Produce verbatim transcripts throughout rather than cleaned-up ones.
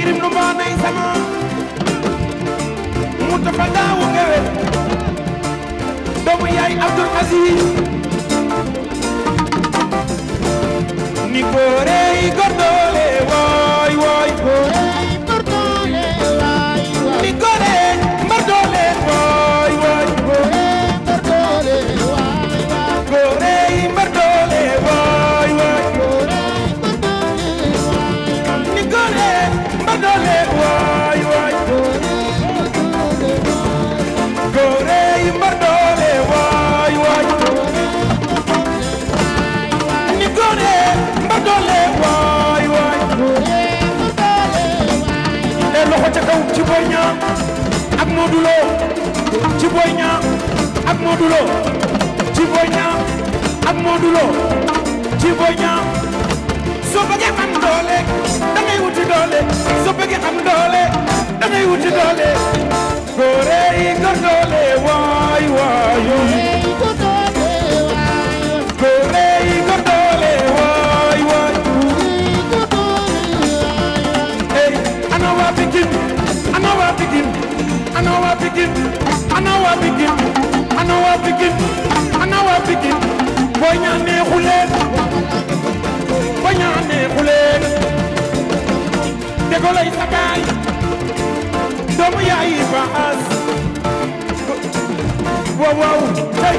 yirim nu mbaanay sama mu tafa daawu gewel doomu yaay Abdul Aziz ni góore yi gordoole waay waay góore yi gordoole waay waay ni góore mbardoole waay waay góore mbardoole waay waay góore yi mbardoole waay waay góore mbardoole waay ni góore mbardoole waay waay góore yi mbardoole waay waay ni góore mbardoole waay waay e loxo ca kaw ci Boy Niang ak Modou Lo ci Boy Niang ak Modou Lo ci Boy Niang ak Modou Lo ci Boy Niang soo bëggee am doole dangay wuti doole soo bëggee am doole dangay wuti doole góore yi góor doole waay waay góore yi góor doole waay waay ey ana waa Pikine ana waa Pikine ana waa Pikine ana waa Pikine ana waa Pikine ana waa Pikine Boy Niang neexu leen Boy Niang neexu leen déggo lay sa baay doomu yaay baas waaw waaw tey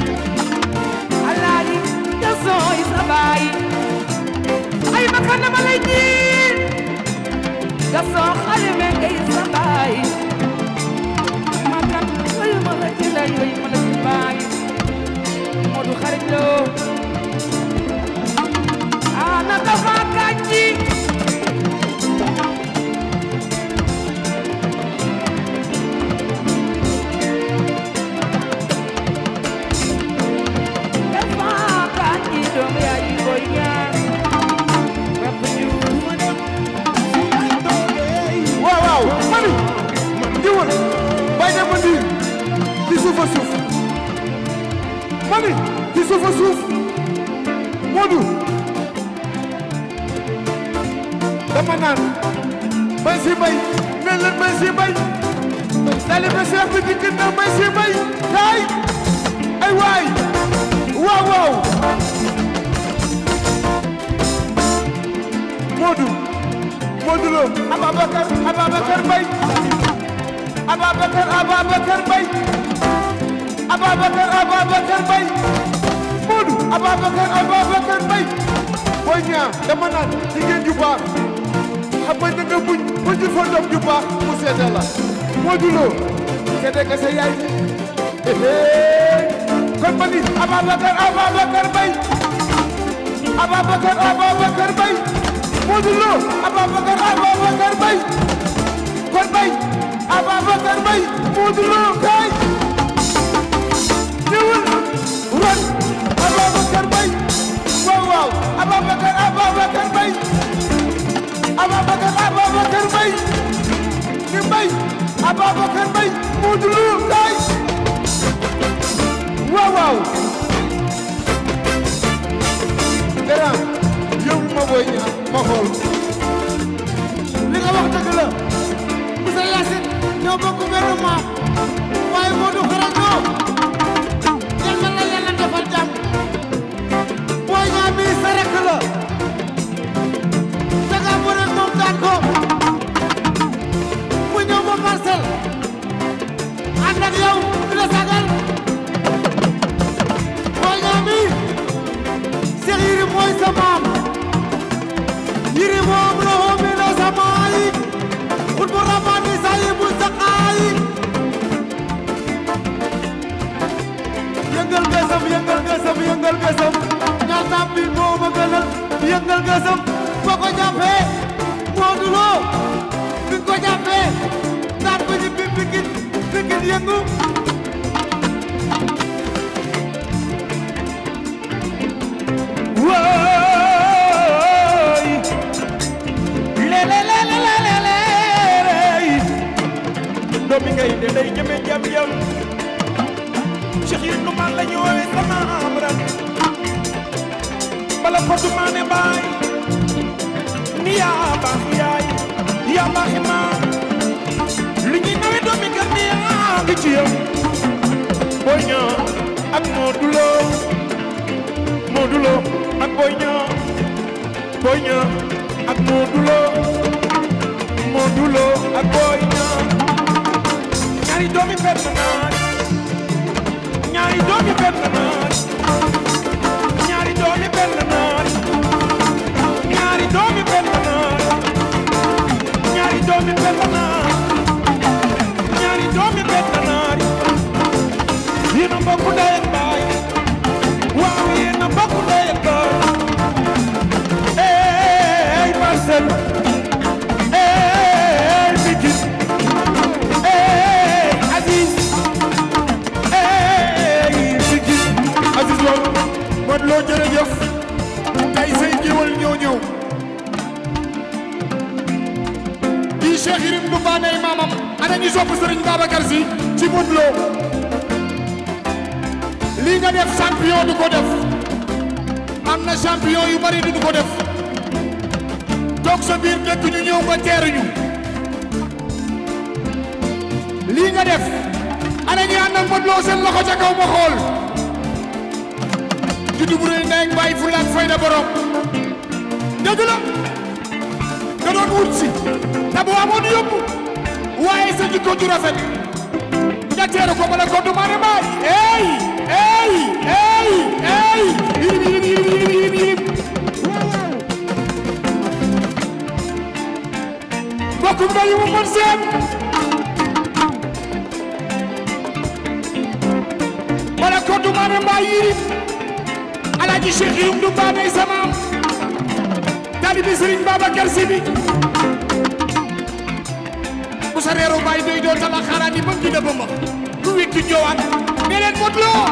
Ay, makana malay soo xale me ngay sa baay makan way ma la ci lay way ma la ci baay Modou xarit loo ana dafa kàcci dafa kàcci doom yaay koy ñaan rab ñu waaw waaw mami jiwal bay dem ndi ci suuf a suuf mami ci suuf a suuf Modou dama naan bay si bay ne leen bay si bay dali ba seex bi dikk na bay si bay kaay ay waay waaw waaw Modou Modou Lo Ababacar Ababacar Mbaye Ababacar Ababacar Mbaye Ababacar Ababacar Mbaye Modou Ababacar Ababacar Mbaye Boy Niang dama naan jigéen ju baax xam nga da nga buñ bu ñu fa doom ju baax mu seede la Modou Lo seede ka sa yaay kon ma ni Ababacar Ababacar Mbaye Ababacar Ababacar Mbaye Modou Lo Ababacar Ababacar Mbaye kon Mbaye Ababacar Mbaye Modou Lo kay ñëwal wan Ababacar Mbaye waaw waaw Ababacar Ababacar Mbaye Ababacar Ababacar Mbaye ni Mbaye Ababacar Mbaye Modou Lo kay waaw waaw dara yow ma Boy Niang ma xool li nga wax dëgg la Moussa Yacine ñoo bokk benn maam waaye Modou xarañ ñoo yal na la yàlla defal jàmm Boy Niang mi sa rekk la daga bëre moom daan ko mu ñëw ba Parcelles ànd ak yow di la sagal Boy Niang mi Cheikh Yérim mooy sa maam Yérim moom la homi la sa maay xut bu ramani sa yi bu saqaay yëngal gësam yëngal gësam yëngal gësam ñaataam bi moo ma gënal yëngal gësam boo ko jàppee Modou Lo bi ko jàppee daan ko ñibbi Pikine Pikine yëngu woy le le le le le le doomi ngay de day jëme jam jam Cheikh yi nu man la ñu woowee sama amran bala ko du maane baay ni yaa baax yaay yaa baax maam li ñuy nawe doomi kër ni yaa ngi ci yow Boy Niang ak Modou Lo Modou Lo ak Boy Niang Boy Niang ak Modou Lo Modou Lo ak Boy Niang ñaari doomi benn naaj ñaari doomi benn naaj ñaari doomi benn naaj ñaari doomi benn naaj ñaari doomi benn naaj ñaari doomi benn naaj yéen a mbokk ndey ak baay waaw yéen a mbokk ndey ak baay ey Parcelles ey Pikine ey Aziz ey Pikine Aziz Lo Modou Lo jërëjëf tey say géwël ñoo ñëw di Cheikh Yérim du baanay maamam ana ñu sopp Serigne Babacar Sy ci Modou Lo lii nga def champion du ko def am na champion yu bari du ko def toog sa biir dëkk ñu ñëw nga teeruñu lii nga def ana ñu ànd ak Modou Lo seen loxo ca kaw ma xool juddu bu rëy ndey ak baay fulla ak fayda borom dëgg la nga doon wut si te bu amoon yóbbu waaye sa jikko ju rafet nga teeru ko bala ko du maane baay ey ey ey ey yirim yirim yirim yirim yirim mbokk bayu mu mën seen wala ko du maane mbaa yiri Alaaji Cheikh Yum du baane samaam taalibi Sëriñ Babacar Si bi bu sa reeru baay doy doo tala xaaraan yi ba mu dina ba ma lu wékki joowaat ne leen Modou Lo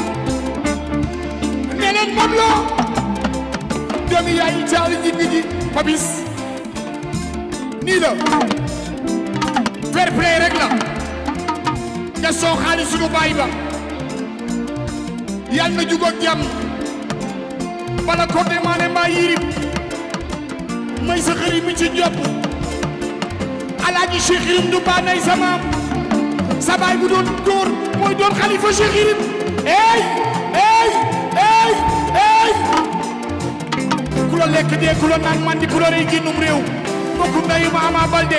ne leen Modou Lo doomi yaay caali ji bi ji Papis nii la fair play rek la nga soo xaalis sunu baay ba yàlla na jugoog jàmm bala ko demaane mbaa yirib may sa xëri mi ci jopp Alaaji Cheikh Yum du baanay sa maam sa baay bu doon góor mooy doon xalifa Cheikh Yum ey ey ey ey ku la lekk dee ku la naan mandi ku la rey génnum réew bokku ndeyu ma Ama Baldé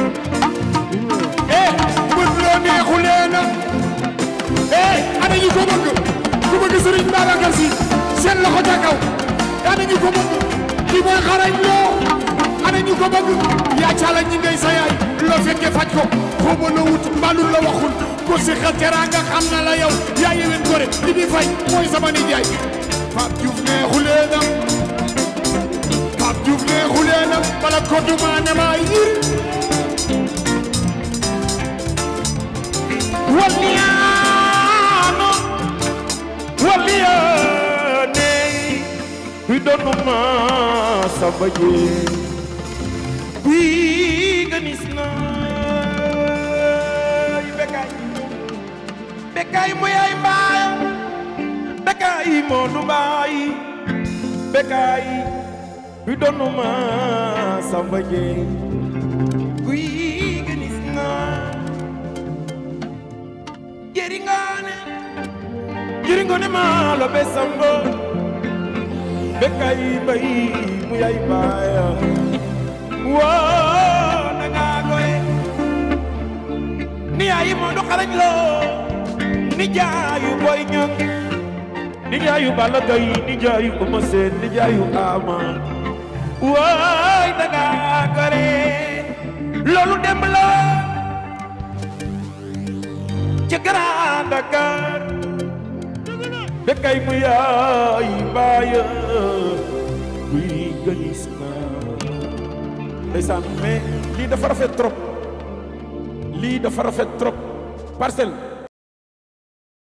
eh bët loo neexu leena eh ana ñu ko bëgg ku bëgg Sëriñ Babacar Si seen loxo ca kaw ana ñu ko bëgg ki mooy xarañ loo ana ñu ko bëgg yaa caala ñi ngay sa yaay loo fekke faj ko xooba la wut mbalul la waxul ko si xel teraanga xam na la yow yaa yeween gore li bi fay mooy sama nijaay Pape Diouf neexu leena Pape Diouf neexu leena bala ko duma ne ma yir waliyaano waliyaane bi doonuma samba jee bi ganis na Bekkaay Bekkaay mu yaay mbaay Bekkaay moo du mbaay Bekkaay bi doonuma samba jee bi ganis na Jeringaane Jeringaane maa la be samba Bekkaay bay mu yaay baaya woo na nga goye ni yaayi moo du xarañ loo ni jaayu boy ñang ni jaayu Balla Gaye ni jaayu Eumeu Sène ni jaayu Ama wooy na nga gore loolu demb la ca Grand Dakar Bekkaay mu yaay baaya kuy ganis na ndeysaan mais lii dafa rafet trop lii dafa rafet trop Parcelles